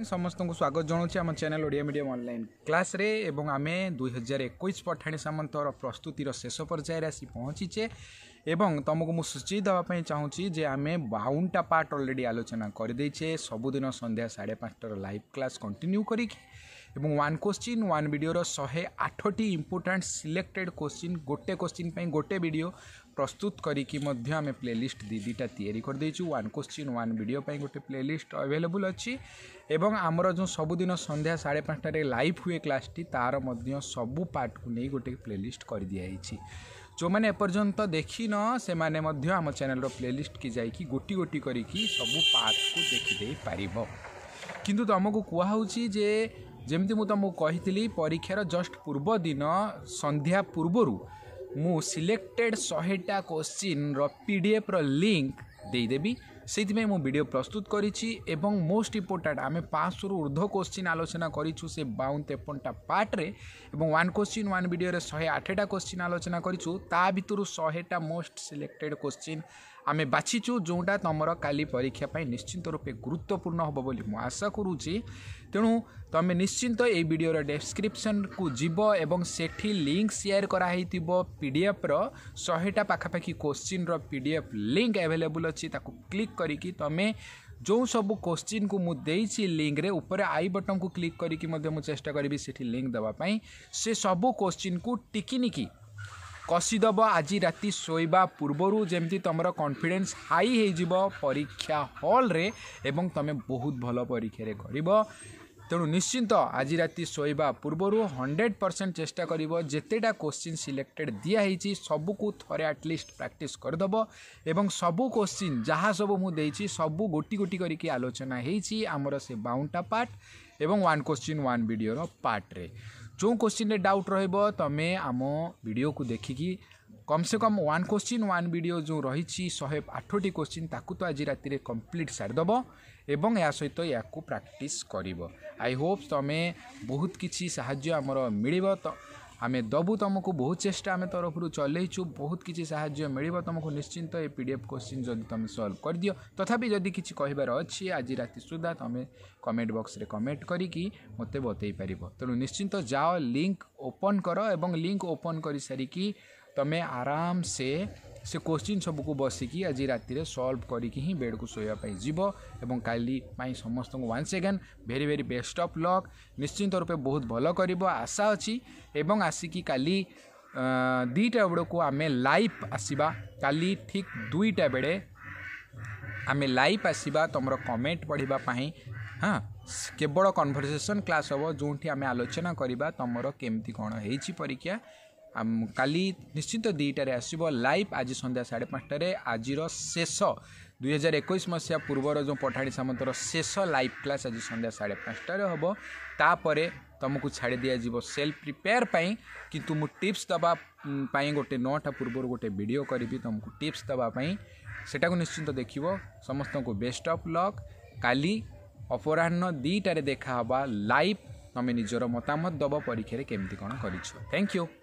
समस्त को स्वागत जनाऊँ आम channel Odia medium online class रे एवं आमे 2021 पठाणी सामंतर प्रस्तुतिर शेष पर्यायर आसी पहुँचीचे एवं तुमको मुझे सूची देवाई चाहूँगी जे आमे 52टा पार्ट ऑलरेडी आलोचना करदेचे सबुदिन संध्या 5:30 लाइव क्लास कंटिन्यू करी एवं वन क्वेश्चन वन वीडियो 108टी इंपोर्टेंट सिलेक्टेड क्वेश्चन गोटे क्वेश्चन पे गोटे वीडियो प्रस्तुत करिकी मध्य आमे प्लेलिस्ट दीटा तैयारी कर देचु वन क्वेश्चन वन वीडियो पे गोटे प्लेलिस्ट अवेलेबल अच्छी एवं आमर जो सबुदिन संध्या 5:30 लाइव हुए क्लासटी तार मध्य सबू पार्ट को नहीं गोटे प्लेलिस्ट कर दिखाई जो मैंने एपर्यंत देखी न से माने मध्य आम चैनल प्लेलिस्ट की जाइकी गोटी गोटी करिकी सबू पार्ट को देखिदे पारिबो किंतु तुमको कहुची जे जमती मु तुमको कही परीक्षार जस्ट पूर्व दिन संध्या पूर्वरु मु सिलेक्टेड 100टा क्वेश्चन पीडीएफ रो लिंक देदेवी से मु वीडियो प्रस्तुत करिछि एवं मोस्ट इम्पोर्टेंट आमे 500 रु ऊर्ध्व क्वेश्चन आलोचना करिछु से 52-53टा पार्ट रे एवं वन क्वेश्चन वन वीडियो रे 108टा क्वेश्चन आलोचना करिछु ता भितरु 100टा मोस्ट सिलेक्टेड क्वेश्चन आमे बाछिछु जोटा तमर काली परीक्षा पाई निश्चिंत रूपे गुरुत्वपूर्ण होबो बोली मु आशा करूछि तेणु तमे निश्चिंत ए वीडियो रो डिस्क्रिप्शन को जीवो एवं सेठी लिंक शेयर करा हेतिबो पीडीएफ रो 100टा पाखापाखी क्वेश्चन रो पीडीएफ लिंक अवेलेबल अछि ताकू क्लिक करिकी तमे जो सब क्वेश्चन को मु देइछि लिंक रे ऊपर आई बटन को क्लिक करिकी मध्य मु चेष्टा करिवि सेठी लिंक देवा पई से सब क्वेश्चन को टिकिनिकी कसीदब आज राति शोइबा पूर्वरु जेमती तुम कॉन्फिडेंस हाई हो परीक्षा हॉल रे एवं तमे बहुत भल परीक्षा रे करिवो तेणु निश्चिंत आज राति शोइबा पूर्वरु 100% चेष्टा करिवो जेतेटा क्वेश्चन सिलेक्टेड दिया हिची सबु को थरे एटलिस्ट प्रैक्टिस करदब एवं सबु क्वेश्चन जहाँ सब मु देइछि सबु गोटी गोटी करिकी आलोचना हेइछि आमर से 52टा पार्ट एवं वन क्वेश्चन वन वीडियो रो पार्ट रे जो क्वेश्चन रे डाउट रहइबो तमे आम वीडियो को देखिकी कम से कम वन क्वेश्चन वन वीडियो जो रही 108टी क्वेश्चन ताकू तो आज राति कंप्लीट सारिदेव एवं या सहित या प्रैक्टिस करिवो आई होप तमे बहुत किछि साहाय्य आमर मिलिबो तो आमे दबु तुमको बहुत चेष्टा आमे तरफ चलैछु बहुत किछि साहाय्य मिलिबो तुमको निश्चिंत ए पीडीएफ क्वेश्चन जदि तुम सॉल्व कर दियो तथापि जदि किछि कहिबार अछि आज राति सुधा तमे कमेंट बॉक्स रे कमेंट करिकी मते बतै परिबो तेणु निश्चिंत जाओ लिंक ओपन करो एवं लिंक ओपन करि सारिकी तमे आराम से क्वेश्चन सबको बसिकी आज राति सॉल्व करिकी ही बेड को सोया पाई जीवो एवं काली पाई समस्त को once again very very best of luck निश्चिंत रूपे बहुत भल करिवो आशा अछि एवं आसिकी काली 2टा बेड़ को आमे लाइव आसीबा काली ठीक 2टा बेड़े आमे लाइव आसीबा तुमरो कमेंट पढ़िबा पाई हाँ केवल कन्वर्सेशन क्लास हम जो आमे आलोचना करिबा तुमरो केमती कोन हेछि परीक्षा काली निश्चित 2टारे आसब लाइव आज संध्या 5:30 आज शेष 2021 मसीहा पूर्वर जो पठाणी सामंतर शेष लाइव क्लास आज संध्या 5:30 हम तापर तुमको छाड़ी दिज्व सेल्फ प्रिपेयर पाई किंतु मु टिप्स दबा पाई गोटे 9टा पूर्व गोटे वीडियो करी तुमको टिप्स दबाई सेटा को निश्चिंत देखिवो समस्त को बेस्ट ऑफ लक काली अपराह्न 2टारे देखा लाइव तमें निजर मतामत दब परीक्षा केमती कौन कर थैंक यू।